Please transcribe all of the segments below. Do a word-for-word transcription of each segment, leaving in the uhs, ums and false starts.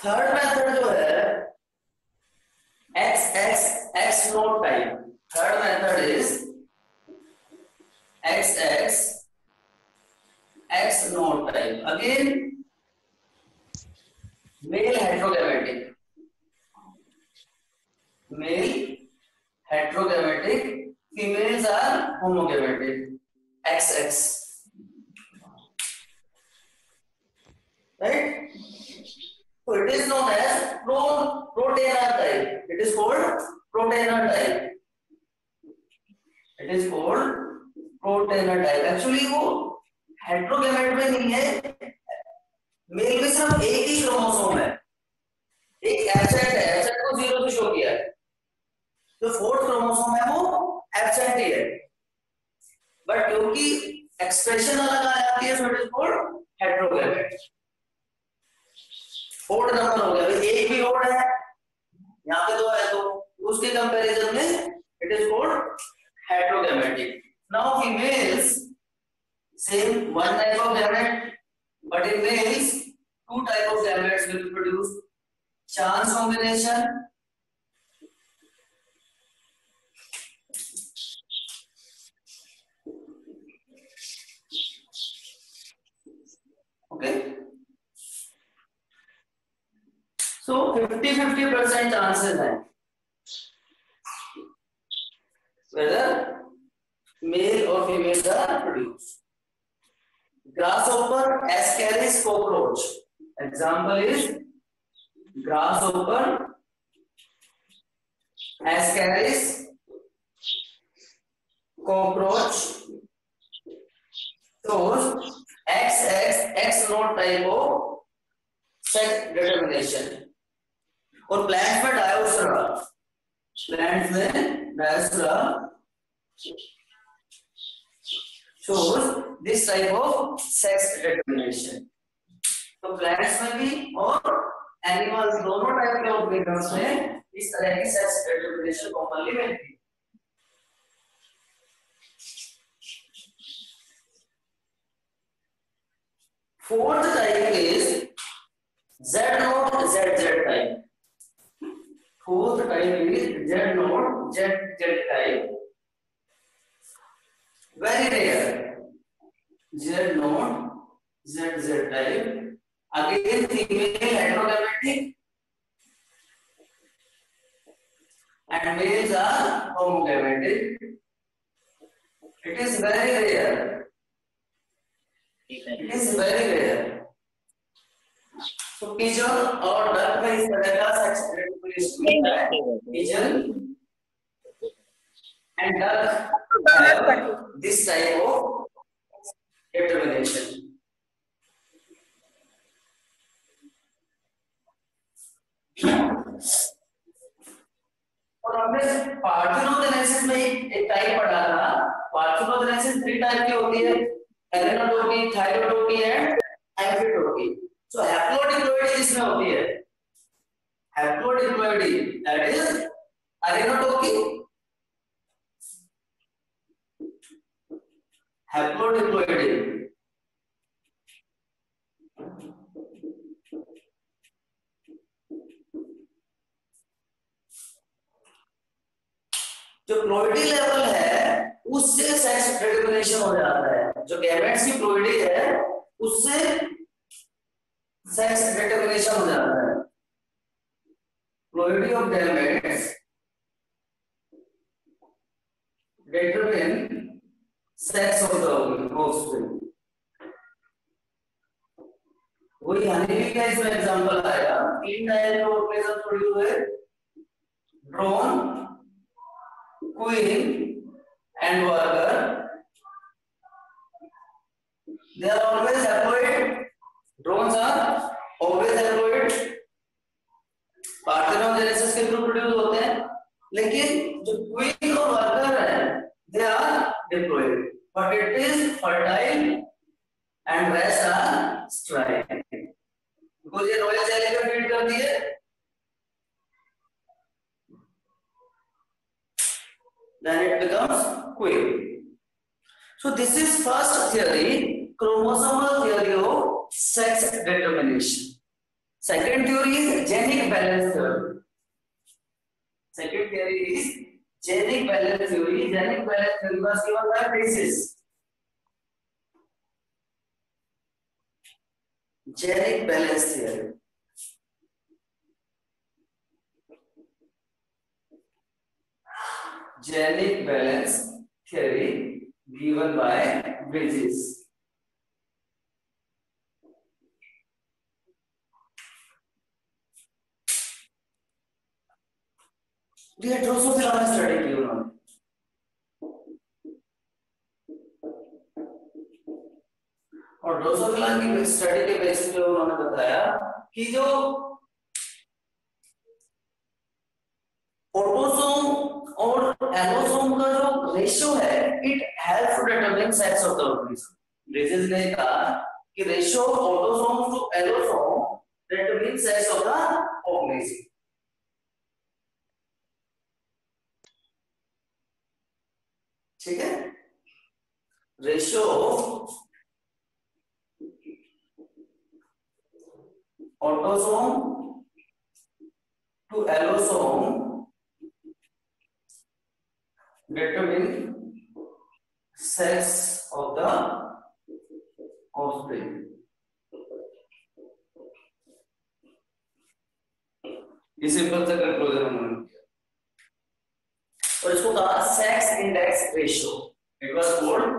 Third method जो है X X X nought type, third method is X X X nought type. Again male heterogametic, male heterogametic, females are homogametic. X X, right? So it is known as pro proteiner type. It is called proteiner type. It is called proteiner type. Actually वो heterogamete में नहीं है, mail में सिर्फ एक ही chromosome है, एक absent है, एब्सेंट को जीरो पे शो किया है. जो फोर्थ क्रोमोसोम है वो एब्सेंट ही है, बट क्योंकि एक्सप्रेशन अलग आ जाती है, so it is called heterogamete. Fourth number हो गया, एक भी और है, यहाँ पे दो है, तो उसके कंपैरिजन में it is called heterogametic. Now females same one type of gamete, but in males two type of gametes will be produced. Chance combination, okay, so fifty fifty percent chances है whether male or female are produced. Grasshopper, Ascaris, cockroach. Example is grasshopper, Ascaris, cockroach. shows X X X nought type of sex determination. और plant में डायोस्ट्रा, plant में डायोस्ट्रा shows this type of sex determination. तो plants में भी और animals दोनों टाइप के ऑर्गेनिज्म्स में इस तरह की सेक्स डिटरमिनेशन कॉमनली मिलती है. Fourth type is Z naught Z Z type. Fourth type is Z naught Z Z type. Very rare. Z naught Z Z type. Again female heterogametic and males are homogametic. It is very rare. It is very rare. So pigeon और duck में इस तरह का sex determination होता है. Pigeon and duck have this type of determination. और हमने parthenogenesis में एक टाइप पढ़ा था. पार्थेनोजेनेसिस थ्री टाइप की होती है, एरेनोटोकी, थायरोटोकी एंड एम्फिटोकी. सो हैप्लोडिप्लॉइडी जिसमें होती है, हैप्लोडिप्लॉइडी दैट इज एरेनोटोकी, हैप्लोडिप्लॉइडी जो प्लॉइडी लेवल है उससे सेक्स डिटरमिनेशन हो जाता है. जो गैमेट्स की प्लॉइडी है उससे सेक्स डिटरमिनेशन हो जाता है. Ploidy of gametes determine sex of the offspring. वही हनी का इसमें एग्जांपल आया. तीन टाइप के ऑर्गेनिज्म प्रोड्यूस हुए, drone, queen and worker. They are always haploid. Drones are always haploid. Parthenogenesis के थ्रू प्रोड्यूस होते हैं, लेकिन जो क्वीन और वर्कर है they are diploid, but it is fertile and rest are sterile. because ये royal jelly पे feed करती है, then it becomes queen. So this is first theory, chromosomal theory of sex determination. Second theory is genic balance theory. Second theory is genic balance theory. Genic balance theory was given by basis. Genic balance theory. Genic balance theory given by Bridges. ये Drosophila में study की उन्होंने और Drosophila की study के basis पे उन्होंने बताया कि जो ऑटोसोम और एलोसोम का जो रेशियो है it helps to determine sex of the organism. Bridges ने कहा कि ratio of autosome to allosome determine sex of the organism. ठीक है. Ratio autosome to allosome determine sex of the offspring. ये सिंपल सा कंक्लूजन उन्होंने किया और इसको कहा sex index ratio. It was called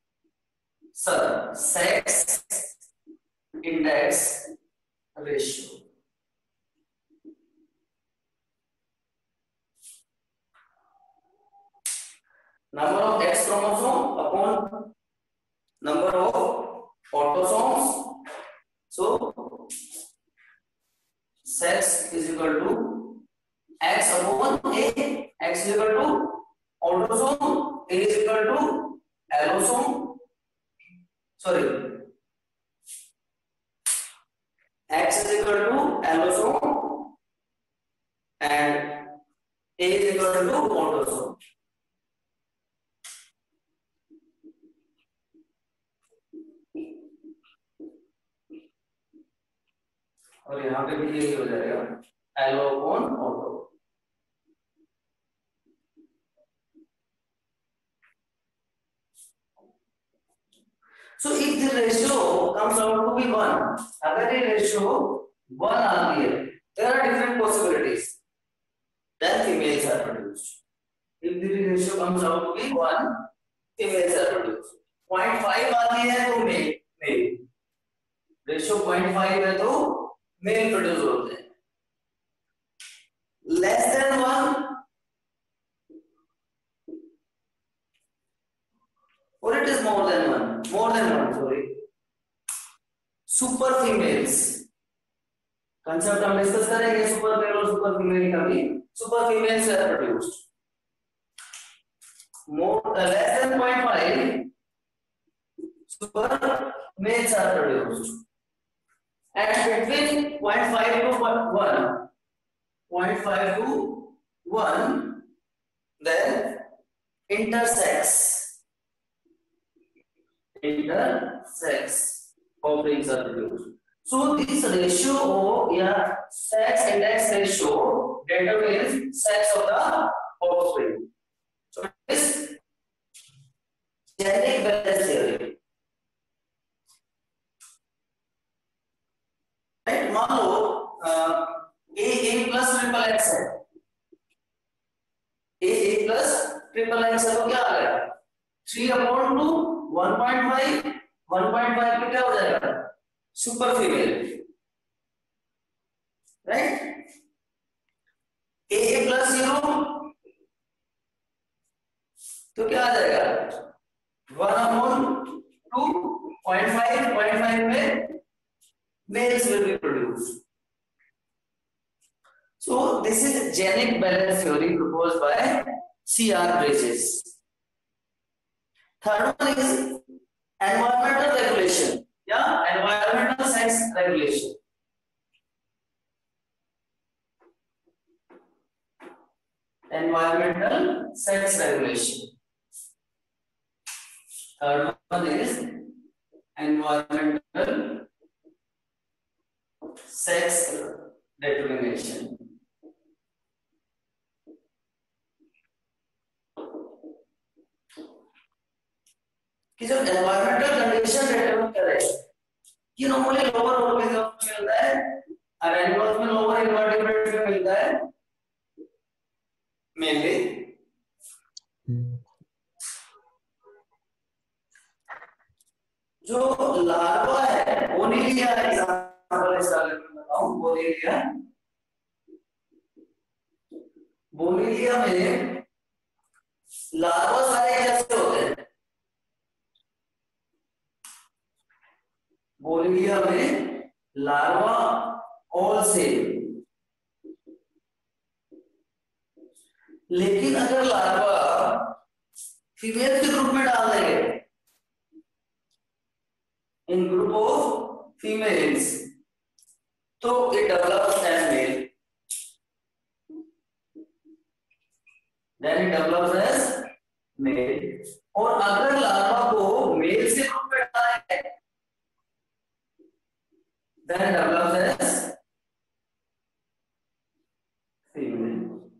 sir sex index ratio. Number of X chromosome upon number of autosomes. So sex is equal to X upon A. X is equal to autosome. A is equal to allosome. Sorry. X is equal to allosome and A is equal to autosome. और यहाँ पे भी यही हो जाएगा allo upon auto. So if the ratio comes out to be one, अगर ये ratio one आती है, there are different possibilities, then females are produced. If the ratio comes out to be one, females are produced. zero point five आती है तो male male, ratio zero point five है तो male produce होते हैं. Less than one और it is more than one, more than one sorry, super females. Concept हम discuss करेंगे सुपर मेल और सुपर फीमेल का भी. Super females are produced. More less than zero point five super males are produced. And between zero point five to one, zero point five to one, then intersex, intersex offerings are produced. So this ratio of yeah, sex index ratio determines sex of the offspring. So this genic balance theory. Right. मान लो A A plus triple X है, A A plus triple X है तो क्या आ गया three upon two one point five. One point five पे क्या हो जाएगा super female. Right. A A plus zero तो क्या आ जाएगा one upon two point five. Point five में males will be produced. So this is genic balance theory proposed by C R Bridges. Third one is environmental regulation. Yeah, environmental sex regulation. Environmental sex regulation. Third one is environmental sex determination. कि जो environmental condition determine करे कि normally lower organism में मिलता है और animals में lower invertebrates में मिलता है मेनली। जो लार्वा है बोनीलिया एग्जांपल इसका बताऊं, बोनीलिया बोनीलिया में लार्वा सारे कैसे होते हैं? बोनीलिया में लार्वा ऑल सेम, लेकिन अगर लार्वा फीमेल के ग्रुप में डाल देंगे, इन ग्रुप ऑफ फीमेल्स, तो it develops as male, then it develops as male. और अगर लार्वा को मेल से ग्रुप में डालेंगे, then it develops as female.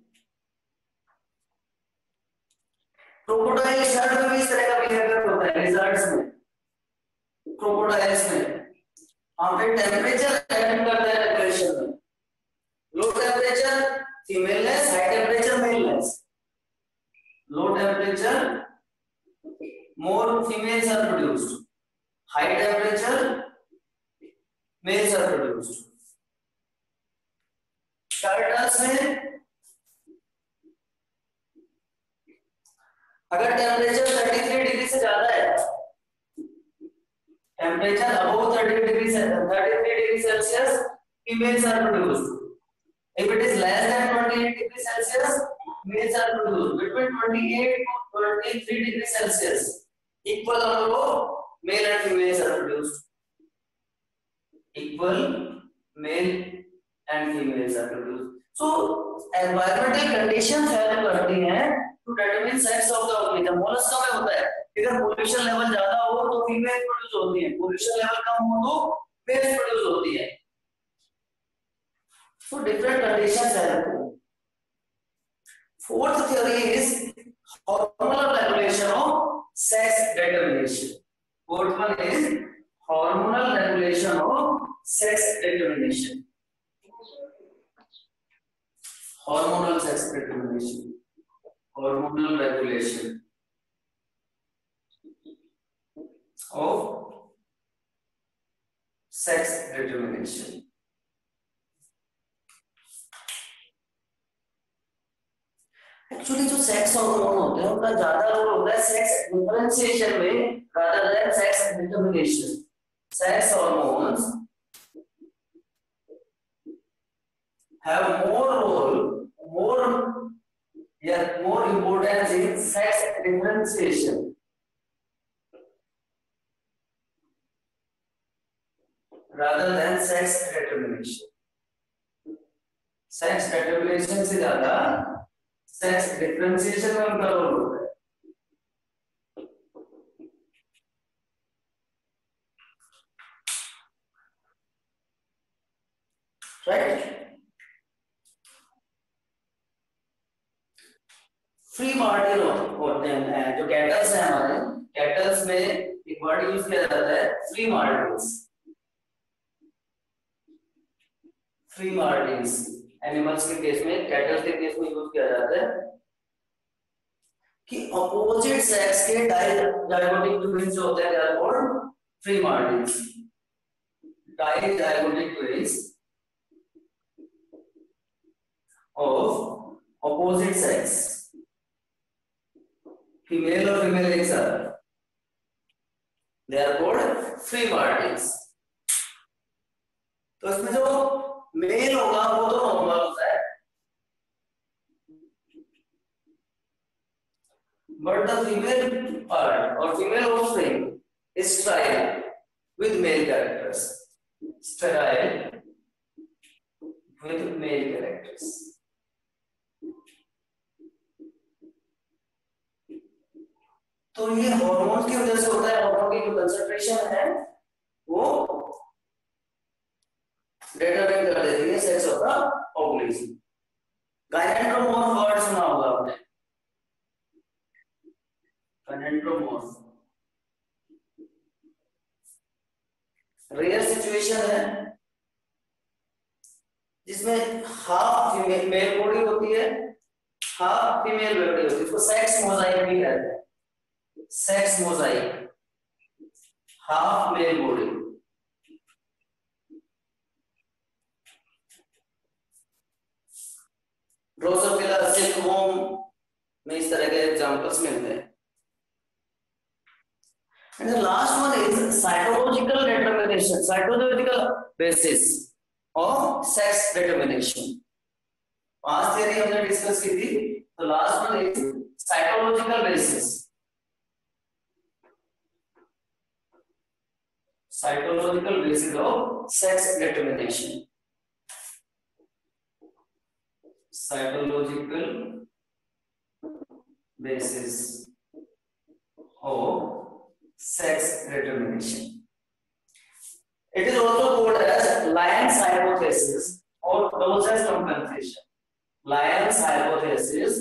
Crocodile shark में भी इस तरह का बिहेवियर होता है, लिजर्ड्स में, क्रोकोडाइल्स में वहां पे टेम्परेचर डिपेंड करता है रेगुलेशन में। Low temperature femaleness, high temperature maleness. Low temperature more females are produced, high temperature males are produced. Turtles में अगर टेम्परेचर तैंतीस डिग्री से ज्यादा है, temperature above thirty degree Celsius, females are produced. If it is less than twenty-eight degrees Celsius, males are produced. Between twenty-eight to twenty-three degrees Celsius, equal number of male and females are produced. Equal male and females are produced. So environmental conditions help करती हैं to determine sex of the organism. Mollusca में होता है, अगर pollution level ज्यादा हो तो female produce होती है, पोल्यूशन लेवल कम हो तो मेल प्रोड्यूस होती है। So different conditions help. Fourth theory is hormonal regulation of sex determination. Fourth one is hormonal regulation of sex determination. Hormonal sex determination. Hormonal regulation of sex determination. Actually जो sex hormone होते हैं उनका ज्यादा role होता है sex differentiation में rather than sex determination. Sex hormones have more role, more yeah, more importance in sex differentiation rather than sex determination. Sex determination से ज्यादा सेक्स डिफरेंशिएशन में उनका रोल होता है। राइट? फ्री मार्टिन होते हैं जो कैटल्स हैं हमारे, कैटल्स में एक वर्ड यूज किया जाता है free martins. Free martins animals के केस में, कैटल्स के केस में यूज किया जाता है कि अपोजिट सेक्स के डायगोनिक ट्विन्स जो होते हैं, they are called free martins. Dizygotic twins of opposite sex, female और फीमेल एक साथ, they are called free martins. तो इसमें जो मेल होगा वो तो नॉर्मल होता है, but the female part or female offspring is sterile with male characters. Sterile with male characters. तो ये हार्मोन की वजह से होता है, हार्मोन की जो कंसंट्रेशन है वो गायनेंड्रोमॉर्फ वर्ड सुना होगा आपने, गायनेंड्रोमॉर्फ रेयर सिचुएशन है जिसमें हाफ फीमेल मेल बॉडी होती है, हाफ फीमेल बॉडी होती है, इसको सेक्स मोजाइक भी कहते हैं, sex mosaic, half male body. Drosophila, silkworm में इस तरह के एग्जांपल्स मिलते हैं। And the last one is cytological determination, cytological basis of sex determination. पांच थियरी हमने डिस्कस की थी, तो last one is cytological basis, cytological basis of sex determination, cytological basis of sex determination. It is also called as Lyon's hypothesis or doses compensation. Lyon's hypothesis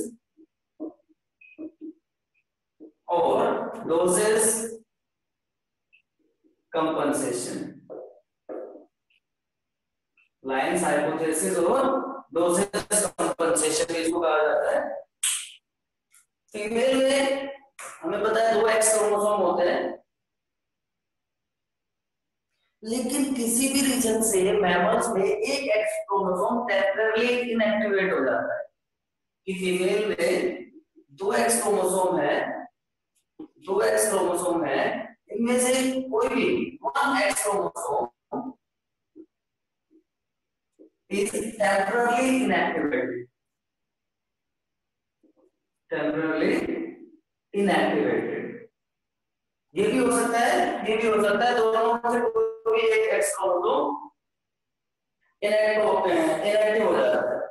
or doses compensation. Lyon's hypothesis or doses compensation इसको कहा जाता है। Female में हमें पता है दो x chromosome होते हैं, लेकिन किसी भी रीजन से मैमल्स में एक एक्स क्रोमोसोम टेम्पररी इनएक्टिवेट हो जाता है। कि फीमेल में दो एक्स क्रोमोसोम है, दो एक्स क्रोमोसोम है, इनमें से कोई भी one X chromosome is temporary inactivated, temporary inactivated. ये भी हो सकता है, ये भी हो सकता है, दोनों में से कोई भी एक एक्स क्रोमोसोम इनएक्टिव हो जाता है।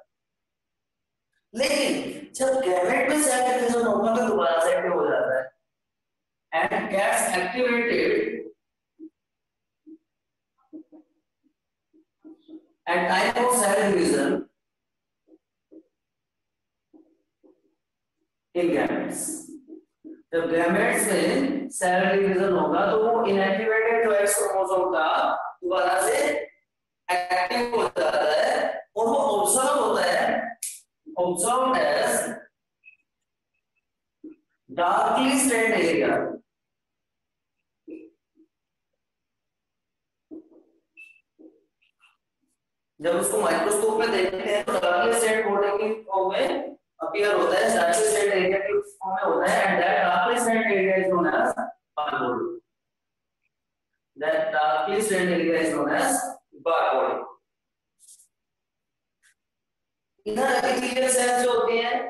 लेकिन जब गैमेट में सेल डिवीजन होगा तो दोबारा से एक्टिव हो जाता है and gets activated at time of cell division in gametes. जब गैमेट्स में सेल डिवीजन होगा तो वो इनएक्टिवेटेड जो एक्स क्रोमोसोम था दोबारा से एक्टिव हो जाता है और वो ऑब्जर्व होता है, observed as darkly stained area. जब उसको माइक्रोस्कोप में देखते हैं तो डार्कली स्टेन्ड बॉडी की फॉर्म में अपीयर होता है, डार्कली स्टेन्ड एरिया की फॉर्म में होता है, and that darkly stained area is known as barcode. That darkly stained area is known as barcode. इधर एपिथेलियल सेल्स जो होती हैं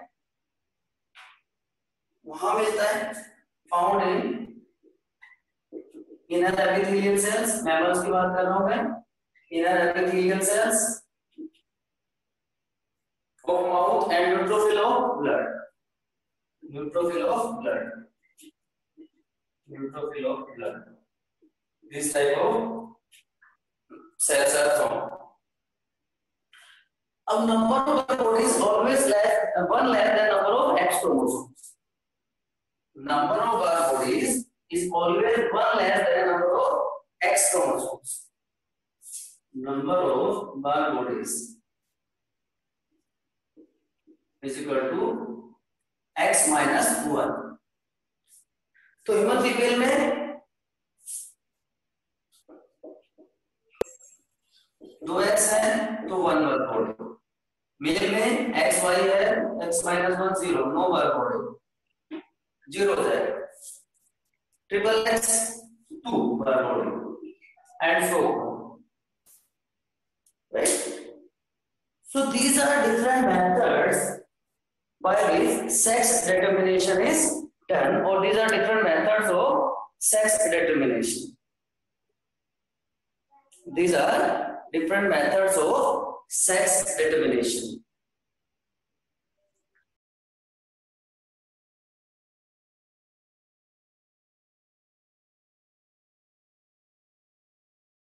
वहां मिलता है, found in inner epithelial cells, mammals की बात कर रहा हूं मैं। Inner epithelial cells of mouth and neutrophil of blood, neutrophil of blood, neutrophil of blood. This type of cells are found. अब number of body is always less, one less than number of X chromosomes. Number of our bodies is always one less than number of X chromosomes. Number of our bodies is equal to x minus one. तो human female में दो X है तो one work body, male में X Y है, X minus one zero, no work body, zero है। Triple X two work body and so right. So these are different methods by which sex determination is done, or these are different methods of sex determination. These are different methods of sex determination.